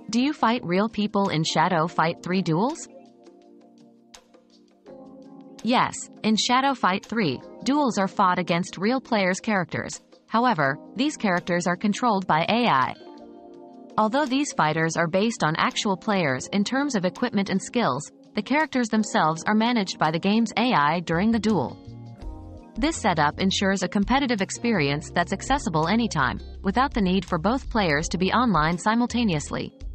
Do you fight real people in Shadow Fight 3 duels? Yes, in Shadow Fight 3, duels are fought against real players' characters. However, these characters are controlled by AI. Although these fighters are based on actual players in terms of equipment and skills, the characters themselves are managed by the game's AI during the duel. This setup ensures a competitive experience that's accessible anytime, without the need for both players to be online simultaneously.